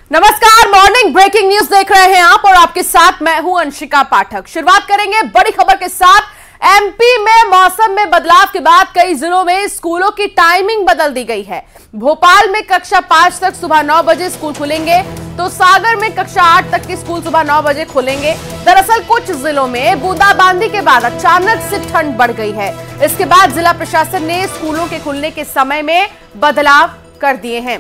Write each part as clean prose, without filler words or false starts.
नमस्कार, morning breaking news देख रहे हैं आप और आपके साथ मैं हूं अंशिका पाठक। शुरुआत करेंगे बड़ी खबर के साथ। एमपी में मौसम में बदलाव के बाद कई जिलों में स्कूलों की टाइमिंग बदल दी गई है। भोपाल में कक्षा 5 तक सुबह 9 बजे स्कूल खुलेंगे, तो सागर में कक्षा 8 तक के स्कूल सुबह 9 बजे खुलेंगे। दरअसल कुछ जिलों में बूंदाबांदी के बाद अचानक से ठंड बढ़ गई है। इसके बाद जिला प्रशासन ने स्कूलों के खुलने के समय में बदलाव कर दिए हैं।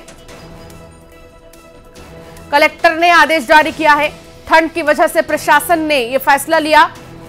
कलेक्टर ने आदेश जारी किया है। ठंड की वजह से प्रशासन ने यह फैसला लिया।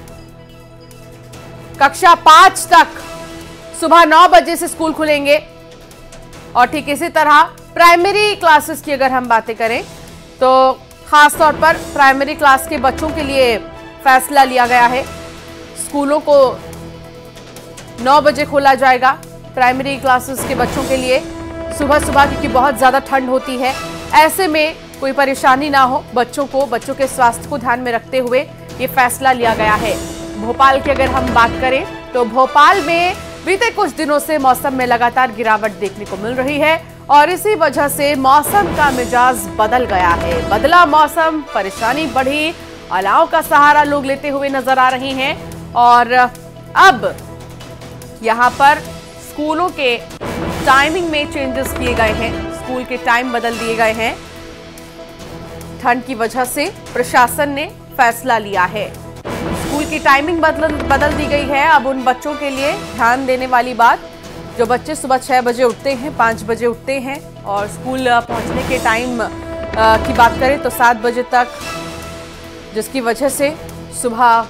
कक्षा 5 तक सुबह 9 बजे से स्कूल खुलेंगे और ठीक इसी तरह प्राइमरी क्लासेस की अगर हम बातें करें तो खास तौर पर प्राइमरी क्लास के बच्चों के लिए फैसला लिया गया है। स्कूलों को 9 बजे खोला जाएगा प्राइमरी क्लासेस के बच्चों के लिए सुबह सुबह, क्योंकि बहुत ज्यादा ठंड होती है। ऐसे में कोई परेशानी ना हो बच्चों के स्वास्थ्य को ध्यान में रखते हुए ये फैसला लिया गया है। भोपाल की अगर हम बात करें तो भोपाल में बीते कुछ दिनों से मौसम में लगातार गिरावट देखने को मिल रही है और इसी वजह से मौसम का मिजाज बदल गया है। बदला मौसम, परेशानी बढ़ी, अलाव का सहारा लोग लेते हुए नजर आ रहे हैं और अब यहां पर स्कूलों के टाइमिंग में चेंजेस किए गए हैं। स्कूल के टाइम बदल दिए गए हैं। ठंड की वजह से प्रशासन ने फैसला लिया है। स्कूल की टाइमिंग बदल दी गई है। अब उन बच्चों के लिए ध्यान देने वाली बात, जो बच्चे सुबह 6 बजे उठते हैं, 5 बजे उठते हैं और स्कूल पहुंचने के टाइम की बात करें तो 7 बजे तक, जिसकी वजह से सुबह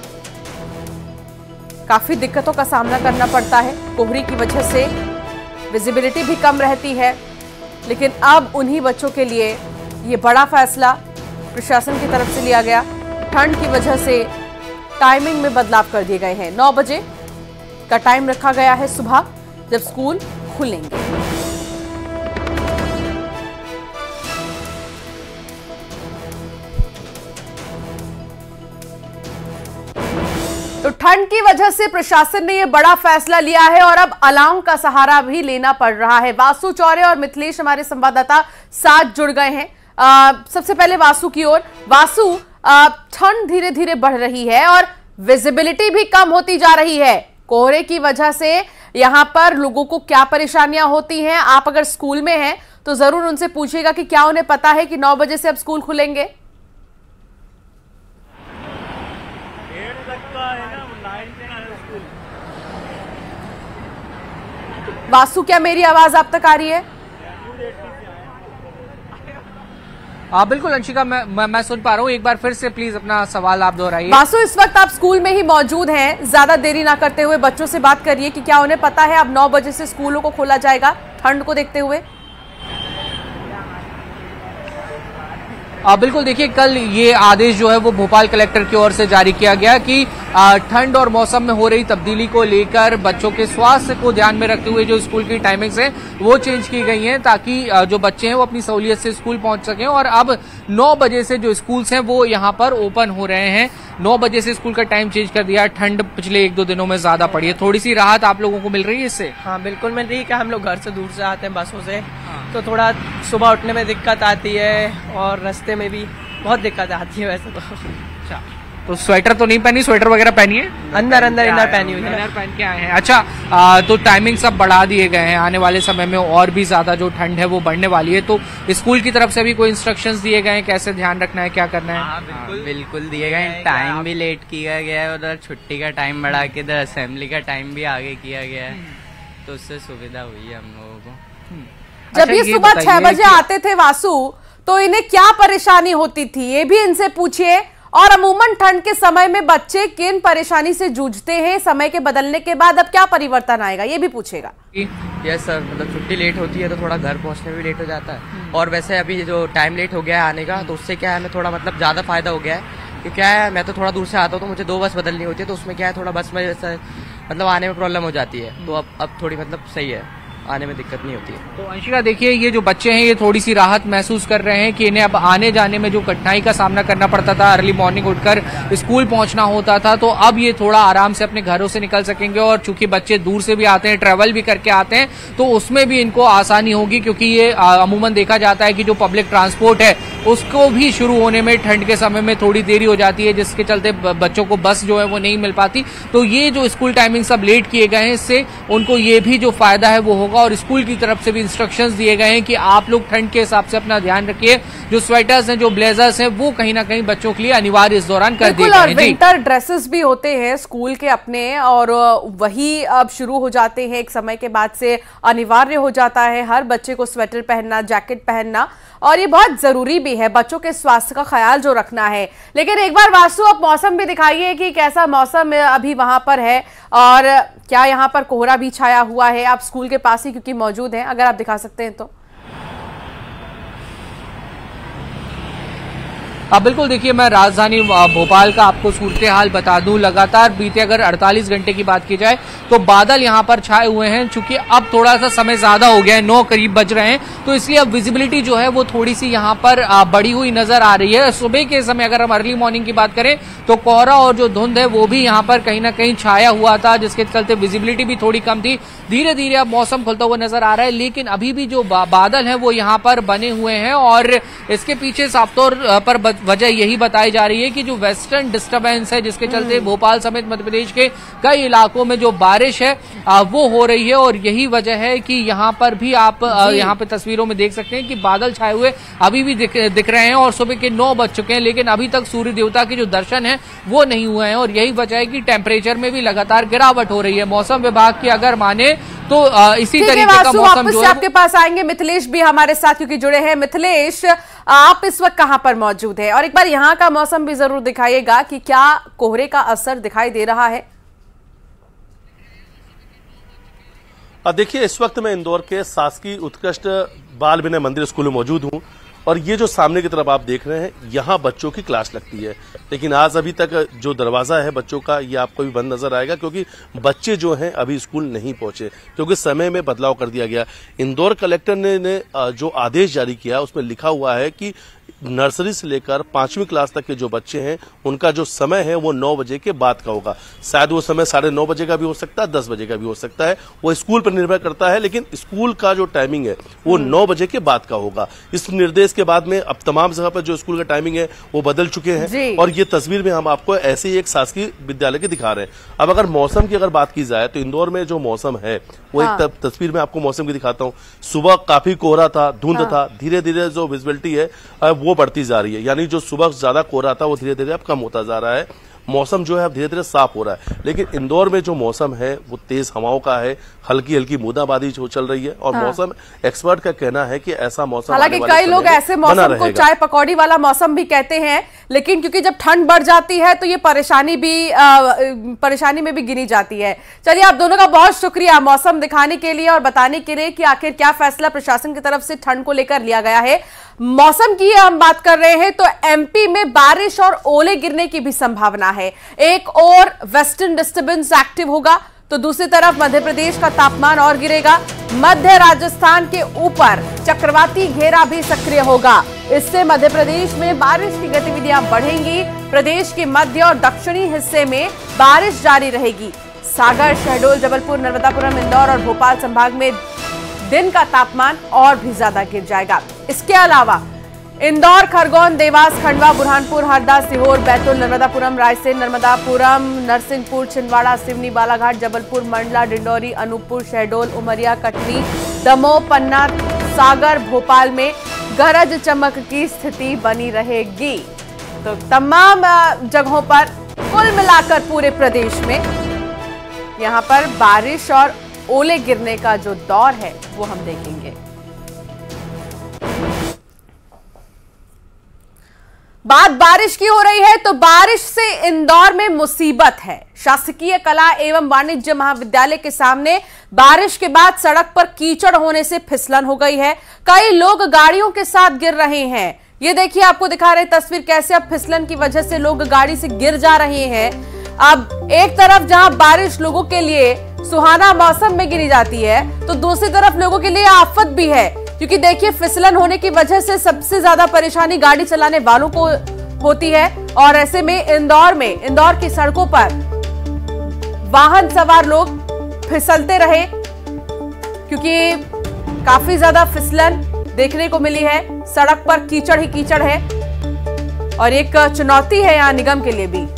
काफी दिक्कतों का सामना करना पड़ता है। कोहरे की वजह से विजिबिलिटी भी कम रहती है। लेकिन अब उन्हीं बच्चों के लिए ये बड़ा फैसला प्रशासन की तरफ से लिया गया। ठंड की वजह से टाइमिंग में बदलाव कर दिए गए हैं। 9 बजे का टाइम रखा गया है सुबह, जब स्कूल खुलेंगे। तो ठंड की वजह से प्रशासन ने यह बड़ा फैसला लिया है और अब अलार्म का सहारा भी लेना पड़ रहा है। वासु चौरे और मिथिलेश हमारे संवाददाता साथ जुड़ गए हैं। सबसे पहले वासु की ओर। वासु, ठंड धीरे धीरे बढ़ रही है और विजिबिलिटी भी कम होती जा रही है। कोहरे की वजह से यहां पर लोगों को क्या परेशानियां होती हैं? आप अगर स्कूल में हैं तो जरूर उनसे पूछिएगा कि क्या उन्हें पता है कि 9 बजे से अब स्कूल खुलेंगे। वासु, क्या मेरी आवाज आप तक आ रही है? हाँ बिल्कुल अंशिका, मैं सुन पा रहा हूँ। एक बार फिर से प्लीज अपना सवाल आप दोहराइए। वासु, इस वक्त आप स्कूल में ही मौजूद हैं। ज्यादा देरी ना करते हुए बच्चों से बात करिए कि क्या उन्हें पता है अब 9 बजे से स्कूलों को खोला जाएगा ठंड को देखते हुए। बिल्कुल, देखिए कल ये आदेश जो है वो भोपाल कलेक्टर की ओर से जारी किया गया कि ठंड और मौसम में हो रही तब्दीली को लेकर बच्चों के स्वास्थ्य को ध्यान में रखते हुए जो स्कूल की टाइमिंग्स हैं वो चेंज की गई हैं, ताकि जो बच्चे हैं वो अपनी सहूलियत से स्कूल पहुंच सकें। और अब 9 बजे से जो स्कूल्स हैं वो यहाँ पर ओपन हो रहे हैं। 9 बजे से स्कूल का टाइम चेंज कर दिया। ठंड पिछले 1-2 दिनों में ज्यादा पड़ी है, थोड़ी सी राहत आप लोगों को मिल रही है इससे? हाँ बिल्कुल मिल रही है। क्या हम लोग घर से दूर से आते हैं बसों से, तो थोड़ा सुबह उठने में दिक्कत आती है और रास्ते में भी बहुत दिक्कत आती है। वैसे तो अच्छा, तो स्वेटर तो नहीं पहनी? स्वेटर वगैरह पहनी है? अंदर इनर पहनी हुई है। इनर पहन के आए हैं। अच्छा, तो टाइमिंग सब बढ़ा दिए गए हैं। आने वाले समय में और भी ज्यादा जो ठंड है वो बढ़ने वाली है, तो स्कूल की तरफ से भी कोई इंस्ट्रक्शंस दिए गए हैं कैसे ध्यान रखना है, क्या करना है? बिल्कुल दिए गए हैं। टाइम भी लेट किया गया है, उधर छुट्टी का टाइम बढ़ा के इधर असेंबली का टाइम भी आगे किया गया है, तो उससे सुविधा हुई है हम लोगों को। जब ये सुबह 6 बजे आते थे वासु, तो इन्हें क्या परेशानी होती थी ये भी इनसे पूछिए। और अमूमन ठंड के समय में बच्चे किन परेशानी से जूझते हैं? समय के बदलने के बाद अब क्या परिवर्तन आएगा ये भी पूछेगा। यस सर, मतलब छुट्टी लेट होती है तो थोड़ा घर पहुंचने में भी लेट हो जाता है। और वैसे अभी जो टाइम लेट हो गया है आने का, तो उससे क्या है हमें थोड़ा मतलब ज्यादा फायदा हो गया है। क्योंकि क्या है, मैं तो थोड़ा दूर से आता हूँ तो मुझे 2 बस बदलनी होती है, तो उसमें क्या है थोड़ा बस में मतलब आने में प्रॉब्लम हो जाती है। तो अब थोड़ी मतलब सही है। आने में दिक्कत नहीं होती है। तो अंशिका देखिए, ये जो बच्चे हैं ये थोड़ी सी राहत महसूस कर रहे हैं कि इन्हें अब आने जाने में जो कठिनाई का सामना करना पड़ता था, अर्ली मॉर्निंग उठकर स्कूल पहुंचना होता था, तो अब ये थोड़ा आराम से अपने घरों से निकल सकेंगे। और चूंकि बच्चे दूर से भी आते हैं, ट्रैवल भी करके आते हैं, तो उसमें भी इनको आसानी होगी, क्योंकि ये अमूमन देखा जाता है कि जो पब्लिक ट्रांसपोर्ट है उसको भी शुरू होने में ठंड के समय में थोड़ी देरी हो जाती है, जिसके चलते बच्चों को बस जो है वो नहीं मिल पाती। तो ये जो स्कूल टाइमिंग सब लेट किए गए हैं, इससे उनको ये भी जो फायदा है वो होगा। और स्कूल की तरफ से भी इंस्ट्रक्शंस दिए गए हैं कि आप लोग ठंड के हिसाब से अपना ध्यान रखिए। जो स्वेटर्स हैं, जो ब्लेजर्स हैं, वो कहीं ना कहीं बच्चों के लिए अनिवार्य इस दौरान कर दिए गए हैं। विंटर ड्रेसेस भी होते हैं स्कूल के अपने, और वही अब शुरू हो जाते हैं। एक समय के बाद से अनिवार्य हो जाता है हर बच्चे को स्वेटर पहनना, जैकेट पहनना, और ये बहुत जरूरी भी है बच्चों के स्वास्थ्य का ख्याल जो रखना है। लेकिन एक बार वासु आप मौसम भी दिखाइए कि कैसा मौसम अभी वहां पर है, और क्या यहाँ पर कोहरा भी छाया हुआ है। आप स्कूल के पास ही क्योंकि मौजूद हैं, अगर आप दिखा सकते हैं तो। बिल्कुल, देखिए मैं राजधानी भोपाल का आपको सूरत हाल बता दूं। लगातार बीते अगर 48 घंटे की बात की जाए तो बादल यहां पर छाए हुए हैं। चूंकि अब थोड़ा सा समय ज्यादा हो गया है, 9 करीब बज रहे हैं, तो इसलिए अब विजिबिलिटी जो है वो थोड़ी सी यहां पर बढ़ी हुई नजर आ रही है। सुबह के समय अगर हम अर्ली मॉर्निंग की बात करें तो कोहरा और जो धुंध है वो भी यहां पर कहीं ना कहीं छाया हुआ था, जिसके चलते विजिबिलिटी भी थोड़ी कम थी। धीरे धीरे अब मौसम खुलता हुआ नजर आ रहा है, लेकिन अभी भी जो बादल है वो यहाँ पर बने हुए हैं। और इसके पीछे साफ तौर पर वजह यही बताई जा रही है कि जो वेस्टर्न डिस्टर्बेंस है, जिसके चलते भोपाल समेत मध्य प्रदेश के कई इलाकों में जो बारिश है वो हो रही है। और यही वजह है कि यहाँ पर भी आप यहाँ पे तस्वीरों में देख सकते हैं कि बादल छाए हुए अभी भी दिख रहे हैं। और सुबह के 9 बज चुके हैं, लेकिन अभी तक सूर्य देवता के जो दर्शन है वो नहीं हुए हैं। और यही वजह है कि टेम्परेचर में भी लगातार गिरावट हो रही है। मौसम विभाग की अगर माने तो इसी तरीके का मौसम जो है आपके पास आएंगे। मिथिलेश भी हमारे साथ क्योंकि जुड़े हैं। मिथिलेश, आप इस वक्त कहां पर मौजूद है, और एक बार यहां का मौसम भी जरूर दिखाइएगा कि क्या कोहरे का असर दिखाई दे रहा है। देखिए, इस वक्त मैं इंदौर के शासकीय उत्कृष्ट बाल विनय मंदिर स्कूल में मौजूद हूं, और ये जो सामने की तरफ आप देख रहे हैं, यहाँ बच्चों की क्लास लगती है। लेकिन आज अभी तक जो दरवाजा है बच्चों का, ये आपको भी बंद नजर आएगा, क्योंकि बच्चे जो हैं अभी स्कूल नहीं पहुंचे, क्योंकि समय में बदलाव कर दिया गया। इंदौर कलेक्टर ने जो आदेश जारी किया उसमें लिखा हुआ है कि नर्सरी से लेकर 5वीं क्लास तक के जो बच्चे हैं उनका जो समय है वो 9 बजे के बाद का होगा। शायद वो समय 9:30 बजे का भी हो सकता है, 10 बजे का भी हो सकता है, वो स्कूल पर निर्भर करता है। लेकिन स्कूल का जो टाइमिंग है वो 9 बजे के बाद का होगा। इस निर्देश के बाद में अब तमाम जगह पर जो स्कूल का टाइमिंग है वो बदल चुके हैं, और ये तस्वीर में हम आपको ऐसे ही एक शासकीय विद्यालय की दिखा रहे हैं। अब अगर मौसम की अगर बात की जाए तो इंदौर में जो मौसम है वो एक तस्वीर में आपको मौसम की दिखाता हूँ। सुबह काफी कोहरा था, धुंध था, धीरे धीरे जो विजिबिलिटी है वो बढ़ती जा रही है। यानी जो सुबह ज्यादा कोहरा था वो धीरे धीरे अब कम होता जा रहा है। मौसम जो है अब धीरे धीरे साफ हो रहा है। लेकिन इंदौर में जो मौसम है वो तेज हवाओं का है, हल्की हल्की बूंदाबांदी जो चल रही है। और मौसम एक्सपर्ट का कहना है कि ऐसा मौसम, हालांकि कई लोग ऐसे मौसम को चाय पकौड़ी वाला मौसम भी कहते हैं, लेकिन क्योंकि जब ठंड बढ़ जाती है तो ये परेशानी में भी गिनी जाती है। चलिए, आप दोनों का बहुत शुक्रिया मौसम दिखाने के लिए और बताने के लिए कि आखिर क्या फैसला प्रशासन की तरफ से ठंड को लेकर लिया गया है। मौसम की हम बात कर रहे हैं तो एमपी में बारिश और ओले गिरने की भी संभावना है। एक और वेस्टर्न डिस्टर्बेंस एक्टिव होगा तो दूसरी तरफ मध्य प्रदेश का तापमान और गिरेगा। मध्य राजस्थान के ऊपर चक्रवाती घेरा भी सक्रिय होगा। इससे मध्य प्रदेश में बारिश की गतिविधियां बढ़ेंगी। प्रदेश के मध्य और दक्षिणी हिस्से में बारिश जारी रहेगी। सागर, शहडोल, जबलपुर, नर्मदापुरम, इंदौर और भोपाल संभाग में दिन का तापमान और भी ज्यादा गिर जाएगा। इसके अलावा इंदौर, खरगोन, देवास, खंडवा, बुरहानपुर, हरदा, सीहोर, बैतूल, नर्मदापुरम, रायसेन, नर्मदापुरम, नरसिंहपुर, छिंदवाड़ा, सिवनी, बालाघाट, जबलपुर, मंडला, डिंडौरी, अनूपपुर, शहडोल, उमरिया, कटनी, दमोह, पन्ना, सागर, भोपाल में गरज चमक की स्थिति बनी रहेगी। तो तमाम जगहों पर कुल मिलाकर पूरे प्रदेश में यहां पर बारिश और ओले गिरने का जो दौर है वो हम देखेंगे। बात बारिश की हो रही है तो बारिश से इंदौर में मुसीबत है। शासकीय कला एवं वाणिज्य महाविद्यालय के सामने बारिश के बाद सड़क पर कीचड़ होने से फिसलन हो गई है। कई लोग गाड़ियों के साथ गिर रहे हैं। ये देखिए, आपको दिखा रहे तस्वीर कैसे अब फिसलन की वजह से लोग गाड़ी से गिर जा रहे हैं। अब एक तरफ जहां बारिश लोगों के लिए सुहाना मौसम में गिनी जाती है तो दूसरी तरफ लोगों के लिए आफत भी है, क्योंकि देखिए फिसलन होने की वजह से सबसे ज्यादा परेशानी गाड़ी चलाने वालों को होती है। और ऐसे में इंदौर की सड़कों पर वाहन सवार लोग फिसलते रहे, क्योंकि काफी ज्यादा फिसलन देखने को मिली है। सड़क पर कीचड़ ही कीचड़ है और एक चुनौती है यहां निगम के लिए भी।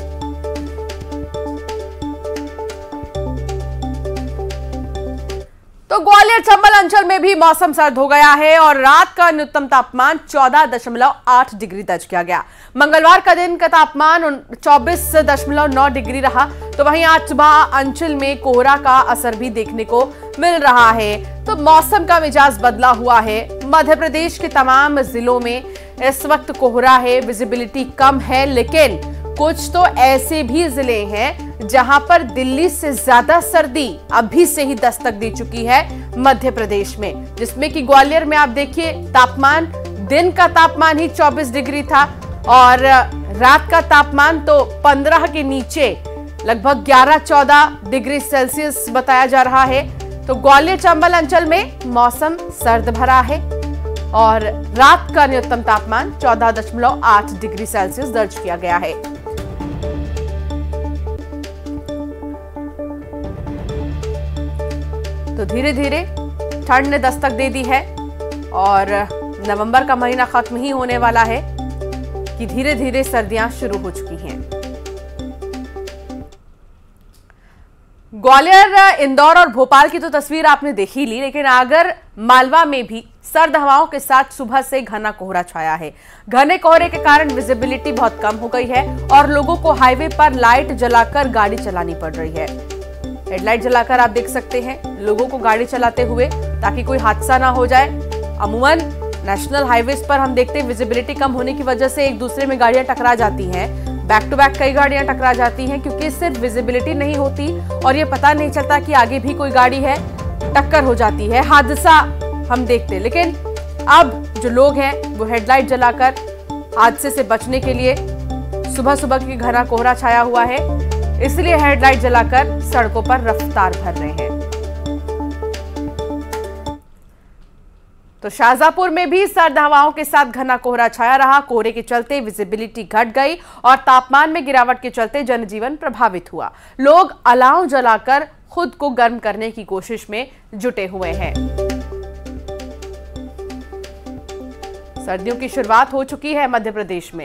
तो ग्वालियर चंबल अंचल में भी मौसम सर्द हो गया है और रात का न्यूनतम तापमान 14.8 डिग्री दर्ज किया गया। मंगलवार का दिन का तापमान 24.9 डिग्री रहा। तो वहीं आज सुबह अंचल में कोहरा का असर भी देखने को मिल रहा है। तो मौसम का मिजाज बदला हुआ है। मध्य प्रदेश के तमाम जिलों में इस वक्त कोहरा है, विजिबिलिटी कम है, लेकिन कुछ तो ऐसे भी जिले हैं जहां पर दिल्ली से ज्यादा सर्दी अभी से ही दस्तक दे चुकी है मध्य प्रदेश में, जिसमें कि ग्वालियर में आप देखिए तापमान दिन का तापमान ही 24 डिग्री था और रात का तापमान तो 15 के नीचे लगभग 11-14 डिग्री सेल्सियस बताया जा रहा है। तो ग्वालियर चंबल अंचल में मौसम सर्द भरा है और रात का न्यूनतम तापमान 14.8 डिग्री सेल्सियस दर्ज किया गया है। तो धीरे धीरे ठंड ने दस्तक दे दी है और नवंबर का महीना खत्म ही होने वाला है कि धीरे धीरे सर्दियां शुरू हो चुकी हैं। ग्वालियर, इंदौर और भोपाल की तो तस्वीर आपने देख ही ली, लेकिन अगर मालवा में भी सर्द हवाओं के साथ सुबह से घना कोहरा छाया है। घने कोहरे के कारण विजिबिलिटी बहुत कम हो गई है और लोगों को हाईवे पर लाइट जलाकर गाड़ी चलानी पड़ रही है। हेडलाइट जलाकर आप देख सकते हैं लोगों को गाड़ी चलाते हुए, ताकि कोई हादसा ना हो जाए। अमूमन नेशनल हाईवेज पर हम देखते हैं विजिबिलिटी कम होने की वजह से एक दूसरे में गाड़ियां टकरा जाती हैं, बैक टू बैक कई गाड़ियां टकरा जाती हैं, क्योंकि सिर्फ विजिबिलिटी नहीं होती और ये पता नहीं चलता कि आगे भी कोई गाड़ी है, टक्कर हो जाती है, हादसा हम देखते हैं। लेकिन अब जो लोग हैं वो हेडलाइट जलाकर हादसे से बचने के लिए, सुबह सुबह की घना कोहरा छाया हुआ है इसलिए हेडलाइट जलाकर सड़कों पर रफ्तार भर रहे हैं। तो शाहजहांपुर में भी सर्द हवाओं के साथ घना कोहरा छाया रहा। कोहरे के चलते विजिबिलिटी घट गई और तापमान में गिरावट के चलते जनजीवन प्रभावित हुआ। लोग अलाव जलाकर खुद को गर्म करने की कोशिश में जुटे हुए हैं। सर्दियों की शुरुआत हो चुकी है मध्य प्रदेश में।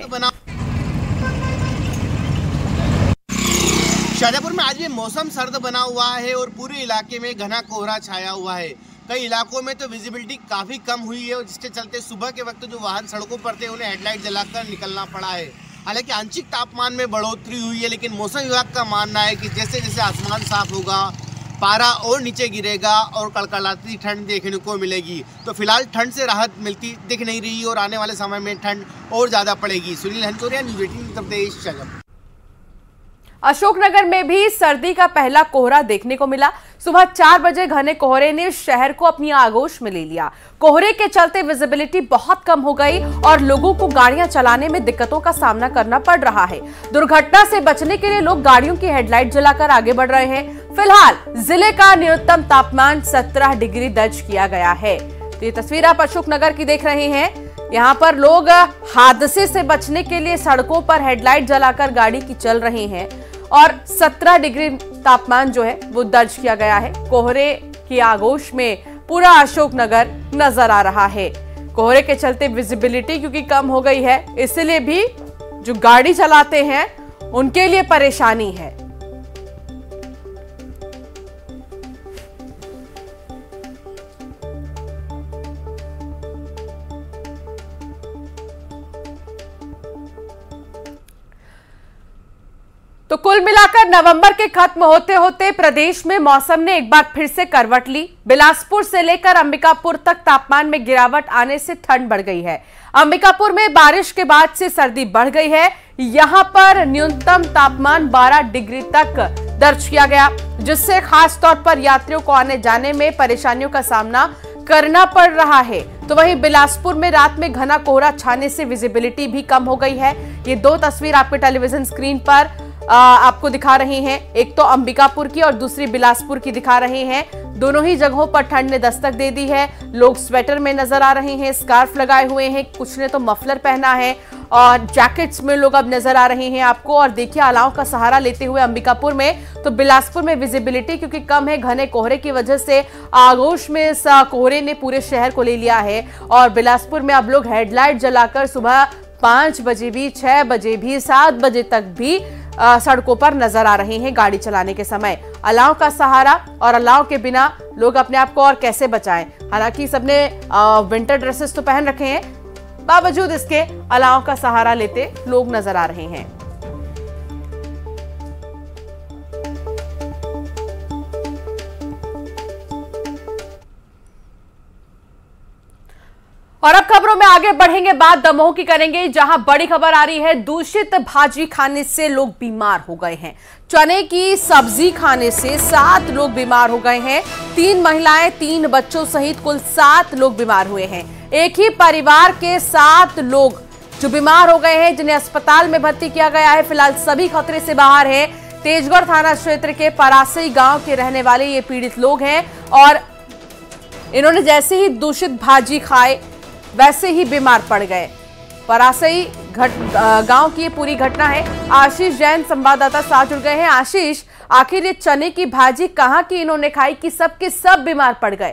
शाहजहांपुर में आज भी मौसम सर्द बना हुआ है और पूरे इलाके में घना कोहरा छाया हुआ है। कई इलाकों में तो विजिबिलिटी काफ़ी कम हुई है, जिसके चलते सुबह के वक्त जो वाहन सड़कों पर थे उन्हें हेडलाइट जलाकर निकलना पड़ा है। हालांकि आंशिक तापमान में बढ़ोतरी हुई है, लेकिन मौसम विभाग का मानना है कि जैसे जैसे आसमान साफ होगा, पारा और नीचे गिरेगा और कड़कड़ाती ठंड देखने को मिलेगी। तो फिलहाल ठंड से राहत मिलती दिख नहीं रही और आने वाले समय में ठंड और ज़्यादा पड़ेगी। सुनील हंसोरिया, न्यूज़ 18 उत्तर प्रदेश, शाहजहांपुर। अशोकनगर में भी सर्दी का पहला कोहरा देखने को मिला। सुबह 4 बजे घने कोहरे ने शहर को अपनी आगोश में ले लिया। कोहरे के चलते विजिबिलिटी बहुत कम हो गई और लोगों को गाड़ियां चलाने में दिक्कतों का सामना करना पड़ रहा है। दुर्घटना से बचने के लिए लोग गाड़ियों की हेडलाइट जलाकर आगे बढ़ रहे हैं। फिलहाल जिले का न्यूनतम तापमान 17 डिग्री दर्ज किया गया है। तो ये तस्वीर आप अशोकनगर की देख रहे हैं। यहाँ पर लोग हादसे से बचने के लिए सड़कों पर हेडलाइट जलाकर गाड़ी की चल रहे हैं और 17 डिग्री तापमान जो है वो दर्ज किया गया है। कोहरे की आगोश में पूरा अशोकनगर नजर आ रहा है। कोहरे के चलते विजिबिलिटी क्योंकि कम हो गई है, इसलिए भी जो गाड़ी चलाते हैं उनके लिए परेशानी है। तो कुल मिलाकर नवंबर के खत्म होते होते प्रदेश में मौसम ने एक बार फिर से करवट ली। बिलासपुर से लेकर अंबिकापुर तक तापमान में गिरावट आने से ठंड बढ़ गई है। अंबिकापुर में बारिश के बाद से सर्दी बढ़ गई है। यहां पर न्यूनतम तापमान 12 डिग्री तक दर्ज किया गया, जिससे खास तौर पर यात्रियों को आने जाने में परेशानियों का सामना करना पड़ रहा है। तो वहीं बिलासपुर में रात में घना कोहरा छाने से विजिबिलिटी भी कम हो गई है। ये दो तस्वीर आपके टेलीविजन स्क्रीन पर आपको दिखा रहे हैं। एक तो अंबिकापुर की और दूसरी बिलासपुर की दिखा रहे हैं। दोनों ही जगहों पर ठंड ने दस्तक दे दी है। लोग स्वेटर में नजर आ रहे हैं, स्कार्फ लगाए हुए हैं, कुछ ने तो मफलर पहना है और जैकेट्स में लोग अब नजर आ रहे हैं आपको। और देखिए अलाव का सहारा लेते हुए अंबिकापुर में, तो बिलासपुर में विजिबिलिटी क्योंकि कम है, घने कोहरे की वजह से आगोश में इस कोहरे ने पूरे शहर को ले लिया है। और बिलासपुर में अब लोग हेडलाइट जलाकर सुबह 5 बजे भी, 6 बजे भी, 7 बजे तक भी सड़कों पर नजर आ रहे हैं गाड़ी चलाने के समय। अलाव का सहारा और अलाव के बिना लोग अपने आप को और कैसे बचाएं। हालांकि सबने विंटर ड्रेसेस तो पहन रखे हैं, बावजूद इसके अलाव का सहारा लेते लोग नजर आ रहे हैं। और अब खबरों में आगे बढ़ेंगे, बात दमोह की करेंगे, जहां बड़ी खबर आ रही है। दूषित भाजी खाने से लोग बीमार हो गए हैं। चने की सब्जी खाने से 7 लोग बीमार हो गए हैं। 3 महिलाएं, 3 बच्चों सहित कुल 7 लोग बीमार हुए हैं। एक ही परिवार के 7 लोग जो बीमार हो गए हैं, जिन्हें अस्पताल में भर्ती किया गया है। फिलहाल सभी खतरे से बाहर हैं। तेजगढ़ थाना क्षेत्र के परासई गांव के रहने वाले ये पीड़ित लोग हैं और इन्होंने जैसे ही दूषित भाजी खाए वैसे ही बीमार पड़ गए। परासई गांव की ये पूरी घटना है। आशीष जैन संवाददाता साथ जुड़ गए हैं। आशीष, आखिर ये चने की भाजी कहाँ की इन्होंने खाई कि सब के सब बीमार पड़ गए?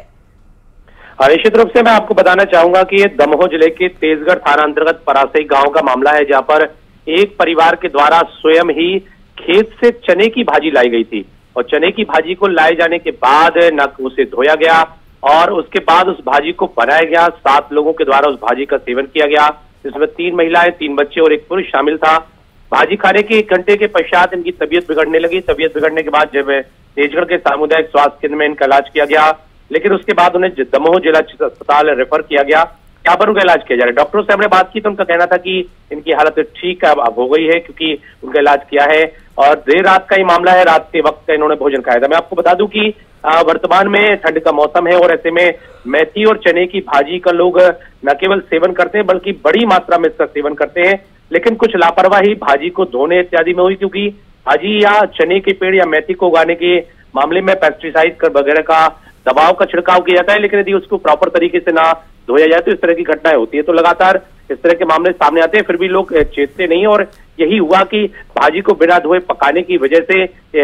निश्चित रूप से मैं आपको बताना चाहूंगा कि ये दमोह जिले के तेजगढ़ थाना अंतर्गत परासई गांव का मामला है, जहां पर एक परिवार के द्वारा स्वयं ही खेत से चने की भाजी लाई गई थी और चने की भाजी को लाए जाने के बाद न उसे धोया गया और उसके बाद उस भाजी को बनाया गया। 7 लोगों के द्वारा उस भाजी का सेवन किया गया, जिसमें 3 महिलाएं, 3 बच्चे और एक पुरुष शामिल था। भाजी खाने के 1 घंटे के पश्चात इनकी तबीयत बिगड़ने लगी। तबीयत बिगड़ने के बाद जब तेजगढ़ के सामुदायिक स्वास्थ्य केंद्र में इनका इलाज किया गया, लेकिन उसके बाद उन्हें दमोह जिला अस्पताल रेफर किया गया, यहाँ पर उनका इलाज किया जा रहा है। डॉक्टरों से हमने बात की तो उनका कहना था कि इनकी हालत ठीक अब हो गई है, क्योंकि उनका इलाज किया है और देर रात का ही मामला है। रात के वक्त का इन्होंने भोजन खाया था। मैं आपको बता दूं कि वर्तमान में ठंड का मौसम है और ऐसे में मेथी और चने की भाजी का लोग न केवल सेवन करते हैं बल्कि बड़ी मात्रा में इसका सेवन करते हैं। लेकिन कुछ लापरवाही भाजी को धोने इत्यादि में हुई, क्योंकि भाजी या चने के पेड़ या मेथी को उगाने के मामले में पेस्टिसाइड वगैरह का दबाव का छिड़काव किया जाता है, लेकिन यदि उसको प्रॉपर तरीके से ना धोया जाए तो इस तरह की घटनाएं होती है। तो लगातार इस तरह के मामले सामने आते हैं, फिर भी लोग चेतते नहीं और यही हुआ कि भाजी को बिना धोए पकाने की वजह से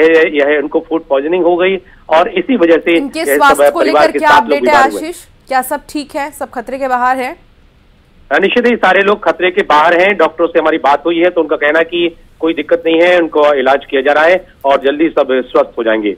यह उनको फूड पॉइजनिंग हो गई और इसी वजह से इनके स्वास्थ्य को लेकर क्या अपडेट है आशीष? क्या सब ठीक है, सब खतरे के बाहर है? निश्चित ही सारे लोग खतरे के बाहर हैं। डॉक्टरों से हमारी बात हुई है तो उनका कहना है कि कोई दिक्कत नहीं है, उनको इलाज किया जा रहा है और जल्दी सब स्वस्थ हो जाएंगे।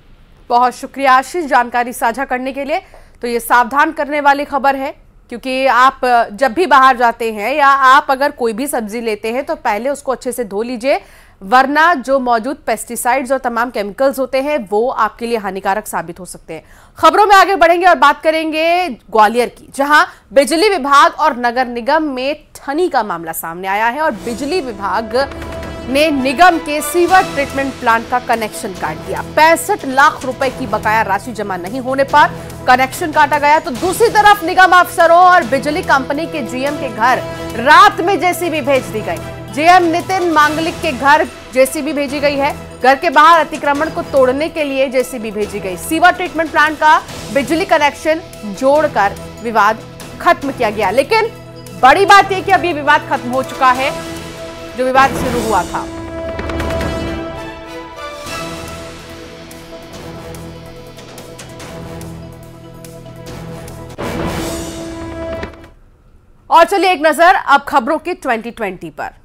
बहुत शुक्रिया आशीष जानकारी साझा करने के लिए। तो ये सावधान करने वाली खबर है, क्योंकि आप जब भी बाहर जाते हैं या आप अगर कोई भी सब्जी लेते हैं तो पहले उसको अच्छे से धो लीजिए, वरना जो मौजूद पेस्टिसाइड्स और तमाम केमिकल्स होते हैं वो आपके लिए हानिकारक साबित हो सकते हैं। खबरों में आगे बढ़ेंगे और बात करेंगे ग्वालियर की, जहां बिजली विभाग और नगर निगम में ठनी का मामला सामने आया है और बिजली विभाग ने निगम के सीवर ट्रीटमेंट प्लांट का कनेक्शन काट दिया। 65 लाख रुपए की बकाया राशि जमा नहीं होने पर कनेक्शन काटा गया। तो दूसरी तरफ निगम अफसरों और बिजली कंपनी के जीएम के घर रात में जेसीबी भेज दी गई। जीएम नितिन मांगलिक के घर जेसीबी भेजी गई है। घर के बाहर अतिक्रमण को तोड़ने के लिए जेसीबी भेजी गई। सीवर ट्रीटमेंट प्लांट का बिजली कनेक्शन जोड़कर विवाद खत्म किया गया। लेकिन बड़ी बात यह कि अब यह विवाद खत्म हो चुका है जो विवाद शुरू हुआ था। और चलिए एक नजर अब खबरों के 2020 पर।